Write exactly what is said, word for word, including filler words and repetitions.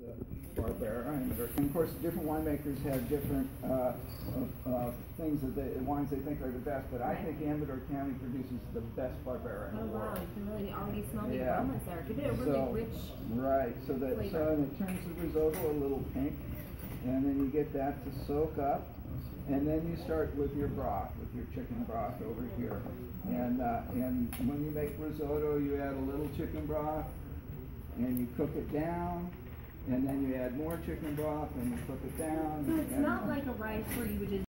the Barbera, and of course different winemakers have different uh, uh, things that they, wines they think are the best, but I think Amador County produces the best Barbera in oh, the world. wow, you can really already smell the yeah. aromas there. Give it a really so, rich Right, so that flavor. so and it turns the risotto a little pink, and then you get that to soak up, and then you start with your broth, with your chicken broth over here. And uh, and when you make risotto, you add a little chicken broth, and you cook it down, and then you add more chicken broth, and you cook it down. So it's and, not like a rice where you would just